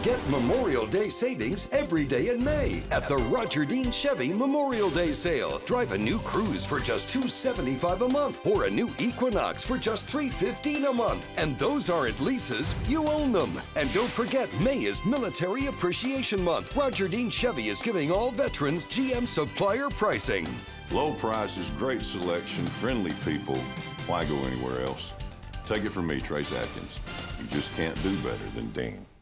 Get Memorial Day savings every day in May at the Roger Dean Chevy Memorial Day sale. Drive a new Cruze for just $275 a month or a new Equinox for just $315 a month. And those aren't leases, you own them. And don't forget, May is Military Appreciation Month. Roger Dean Chevy is giving all veterans GM supplier pricing. Low prices, great selection, friendly people. Why go anywhere else? Take it from me, Trace Atkins. You just can't do better than Dean.